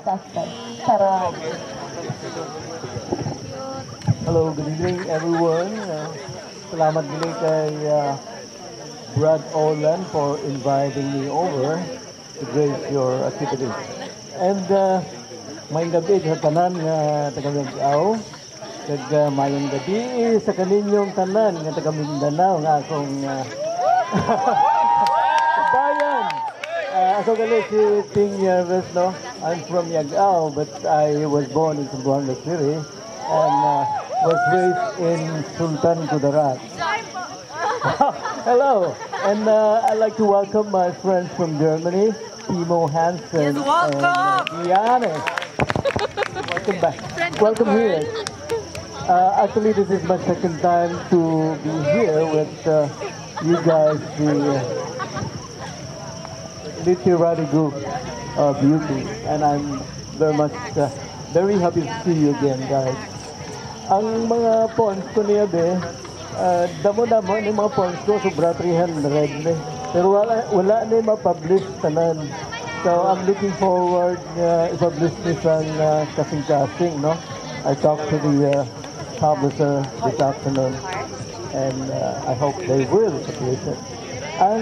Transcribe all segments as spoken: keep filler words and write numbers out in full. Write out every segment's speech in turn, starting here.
Pastor. Tara. Hello, good evening everyone. Uh, salamat din kay uh, Brad Olan for inviting me over to grace your activities. And uh, may gabi sa tanan nga taga Mindanao. Kag uh, mayong gabi sa kaninyong tanan nga taga Mindanao nga akong uh, bayan. Uh, ako gali si Ting Yerves, no? I'm from Yagao, but I was born in Zamboanga City and uh, was raised in Sultan Kudarat. Hello, and uh, I'd like to welcome my friends from Germany, Timo Hansen Yes, welcome. and uh, Diane. Welcome back. Welcome here. Uh, actually, this is my second time to be here with uh, you guys, the uh, literary group of Beauty, and I'm very much uh, very happy to see you again, guys. Ang mga poems ko niya be, uh, damo-damo ng mga poems ko, sobra three hundred ne. Pero wala, wala na yung ma-publish tanan. So I'm looking forward uh, i-publish nisang uh, kasing-kasing, no? I talked to the uh, publisher this afternoon, and uh, I hope they will publish it. Ang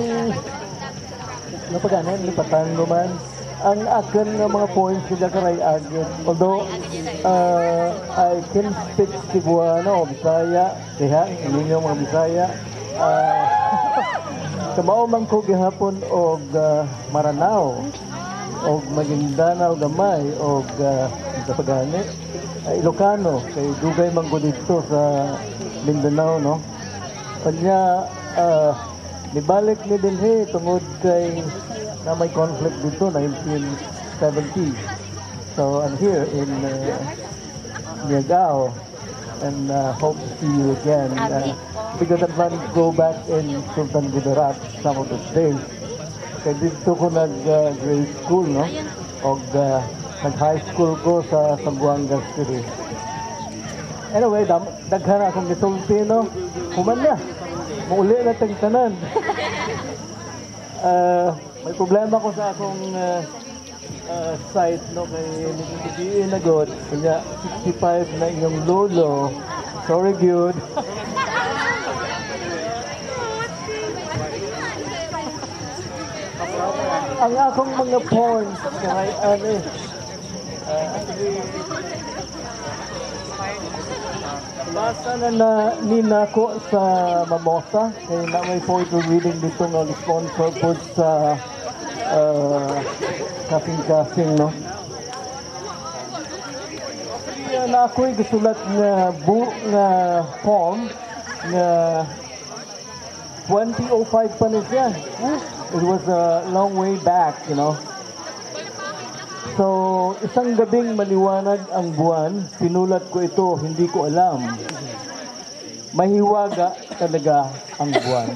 napaganan, lipatan naman, ang akin ng mga points nila karay agad. Although, uh, I can speak Cebuano o Bisaya, kaya, hindi nyo mga Bisaya. Uh, Kamao man ko gihapon o uh, Maranao, o Maguindanao gamay, o uh, Kapagani, uh, Ilocano, kay dugay man ko dito sa Mindanao, no? Kanya, uh, nibalik ni Dinhe tungod kay na may conflict dito, nineteen seventy. So I'm here in uh, Yagao and uh, hope to see you again. Uh, because I'm planning to go back in Sultan Kudarat some of the days. Kaya dito ko nag-grade uh, school, no? O uh, nag-high school ko sa Zamboanga City. Anyway, daghan akong gisulti, no? Human na. Mauli na tagtanan. uh, may problema ko sa akong uh, uh, site, no, kay nagtitigiin na god. Kanya sixty-five na inyong lolo. Sorry, good. Ang akong mga points kay ano eh. Uh, Basta na na ninako sa Mamosa, kaya na may poetry reading dito nga sponsor po sa uh, kasing-kasing, no? Kaya na ako'y gusulat nga book nga poem nga twenty oh five pa na siya. It was a long way back, you know. So, isang gabing maliwanag ang buwan, sinulat ko ito, hindi ko alam. Mahiwaga talaga ang buwan.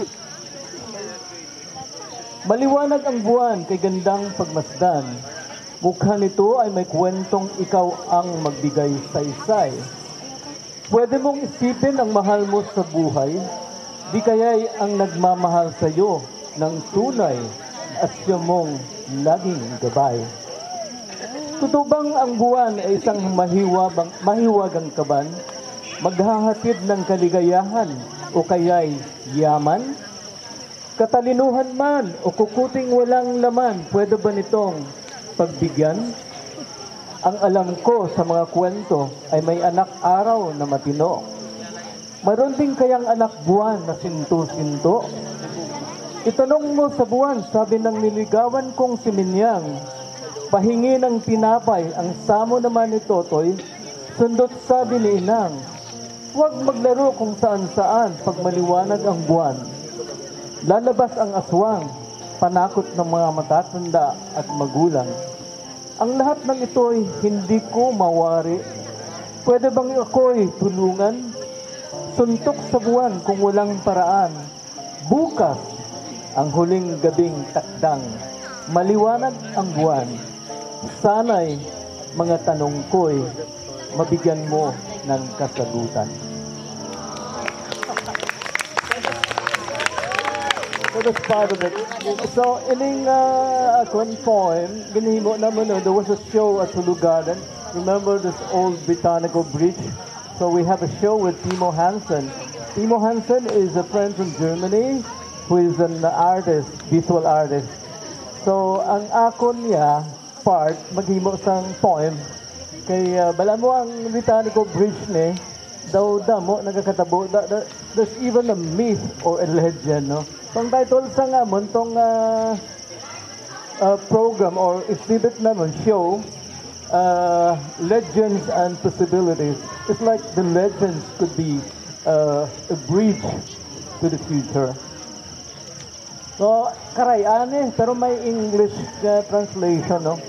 Maliwanag ang buwan kay gandang pagmasdan. Mukha nito ay may kwentong ikaw ang magbigay saysay. Pwede mong isipin ang mahal mo sa buhay, di kaya'y ang nagmamahal sa iyo ng tunay at siya mong laging gabay. Totoo bang ang buwan ay isang mahiwabang, mahiwagang kaban, maghahatid ng kaligayahan o kaya'y yaman? Katalinuhan man o kukuting walang laman, pwede ba nitong pagbigyan? Ang alam ko sa mga kwento ay may anak araw na matino. Mayroon din kayang anak buwan na sinto-sinto? Itanong mo sa buwan, sabi ng niligawan kong si Minyang, pahingi ng tinapay, ang samo naman ni Totoy, sundot sabi ni Inang, huwag maglaro kung saan-saan pag maliwanag ang buwan. Lalabas ang aswang, panakot ng mga matatanda at magulang. Ang lahat ng ito'y hindi ko mawari. Pwede bang ako'y tulungan? Suntok sa buwan kung walang paraan. Bukas, ang huling gabing takdang, maliwanag ang buwan. Sana'y mga tanong ko'y mabigyan mo ng kasagutan. So that's part of it. So, ining uh, akong poem, ginihimo naman, no, there was a show at Tulu Garden. Remember this old Botanical Bridge? So we have a show with Timo Hansen. Timo Hansen is a friend from Germany who is an artist, visual artist. So, ang akon niya, part, maghimo sang poem. Kay, uh, bala mo ang Botanical Bridge ni, daw damo, nagkakatabo, da, da, there's even a myth or a legend, no? Pang title sa nga mo, tong uh, uh, program or exhibit naman, show, uh, Legends and Possibilities. It's like the legends could be uh, a bridge to the future. So, karayaan eh, pero may English uh, translation, no?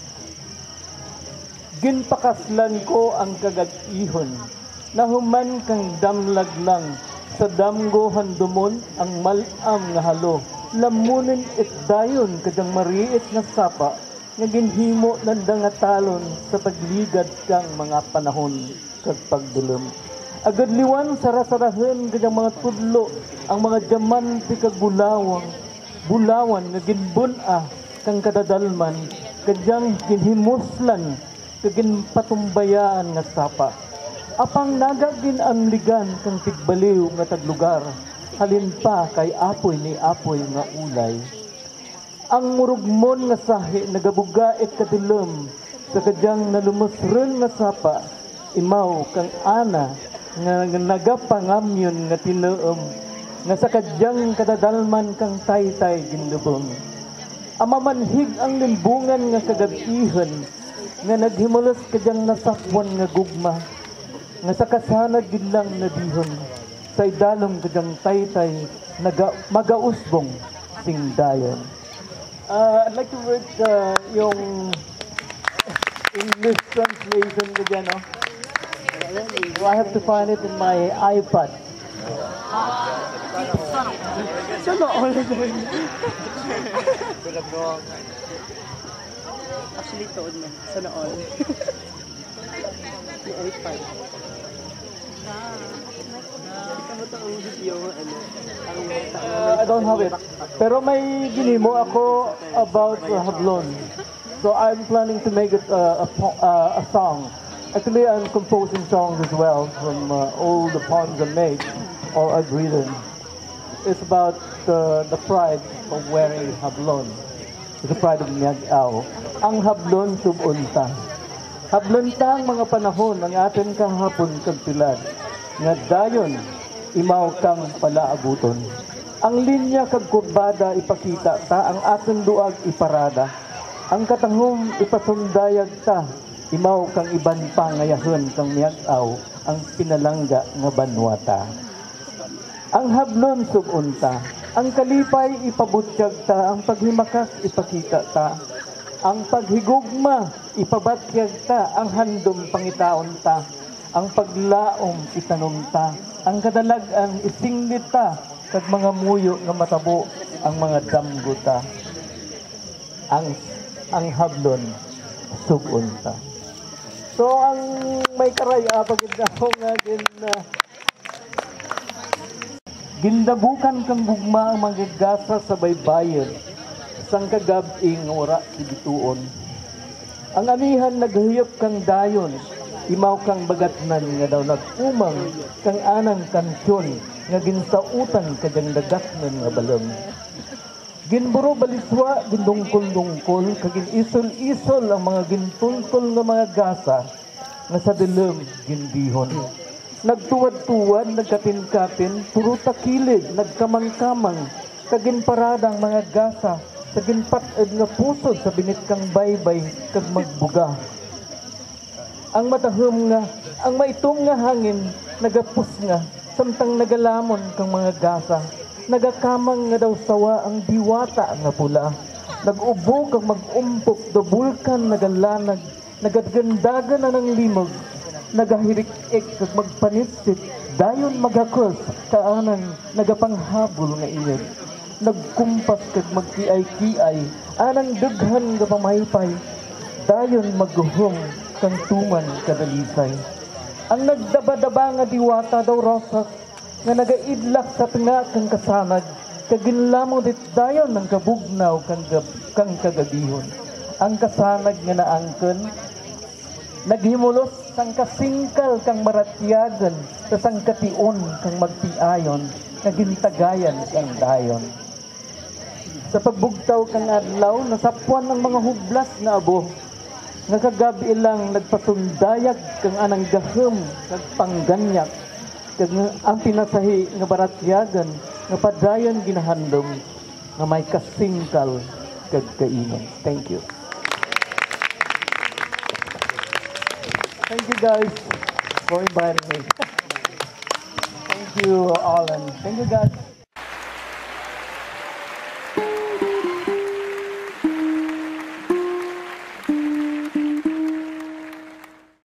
Ginpakaslan ko ang kagag-ihon, nahuman kang damlag lang, sa damgohan dumon ang malam nga halo. Lamunin it dayon kadang mariit nga sapa, nga ginhimo nanda nga talon sa pagligad kang mga panahon kag pagdulom. Agad liwan sarasarahen kadang mga tudlo, ang mga diamante kag bulawang, bulawan nga ginbun-a kang kadadalman, kadyang ginhimuslan kagin patumbayaan nga sapa. Apang nagagin ang ligan kang tigbaliw nga taglugar, halin pa kay apoy ni apoy nga ulay. Ang murugmon nga sahi nagabuga et kadulom, sa kadyang nalumusren nga sapa, imaw kang ana nga nagapangamyon nga tinuom, nga sa kadyang kadadalman kang taytay ginlubong. Amamanhig ang limbungan nga kagabihan, nga naghimulos kadyang nasakwan nga gugma, nga sa kasanag ginlang nabihon, sa idalong kadyang taytay naga, magausbong singdayon. Uh, I'd like to read uh, yung English translation again, no? So I have to find it in my iPad. Sana all. Actually, toon na. Sana all. May iPad. Uh, I don't have it. Pero may ginimo ako about uh, Hablon. So I'm planning to make it uh, a, uh, a song. Actually, I'm composing songs as well from uh, all the poems I made or I've written. It's about uh, the pride of wearing Hablon. It's the pride of Miag-Ao. Ang Hablon subunta. Hablonta ang mga panahon ang atin kahapon kagtilad. Nga dayon, imaw kang palaabuton. Ang linya kag kurbada ipakita ta, ang aton duag iparada. Ang katangom ipasundayag ta, imaw kang iban pangayahon kang Miag-Ao, ang pinalangga nga banwata. Ang hablon subunta, ang kalipay ipabutyag ta, ang paghimakas ipakita ta. Ang paghigugma ipabatyag ta, ang handom pangitaon ta. Ang paglaom itanom ta, ang kadalagan isinglit ta, kag mga muyo nga matabo ang mga damgo ta. Ang ang hablon subunta. So ang may karaya pagid ako nga gin uh, gindabukan kang gugma ang magagasa sa baybayon, sang kagab-ing ora sigituon. Ang amihan naghuyop kang dayon, imaw kang bagatnan nga daw nagumang kang anang kansyon nga ginsautan kadyang dagatnan nga balong. Ginburo baliswa, gindungkol-dungkol, kagin isol-isol ang mga gintuntol nga mga gasa nga sa dilem gindihon. Nagtuwad-tuwad, nagkapin-kapin, puro takilid, nagkamang-kamang, kagin paradang mga gasa, kagin patad nga pusod sa binit kang baybay, kag magbuga. Ang matahom nga, ang maitom nga hangin, nagapus nga, samtang nagalamon kang mga gasa, nagakamang nga daw sawa ang diwata nga pula. Nag-ubo kang mag-umpok, do bulkan nagalanag, nagadgandagan na ng limog, nagahirik-ik kag magpanitsit, dayon magakos, kaanan nagapanghabol nga iyag. Nagkumpas kag magkiay-kiay, anang daghan nga pamaypay, dayon magguhong kang tuman kadalisay. Ang nagdaba-daba nga diwata daw rosas, nga nagaidlak sa tinga kang kasanag, kaginlamong dit dayon ng kabugnaw kang, gab- kang kagabihon. Ang kasanag nga naangken, naghimulos sang kasingkal kang maratyagan, sa sang kation kang magtiayon, nagintagayan kang dayon. Sa pagbugtaw kang adlaw, nasapwan ng mga hublas nga abo, nga kagabi lang nagpasundayag kang anang gahom kag pangganyak, kag ang pinasahi nga baratyagan, nga padayon ginahandom, nga may kasingkal kag kainom. Thank you. Thank you guys for inviting me. Thank you, Alan. Thank you guys.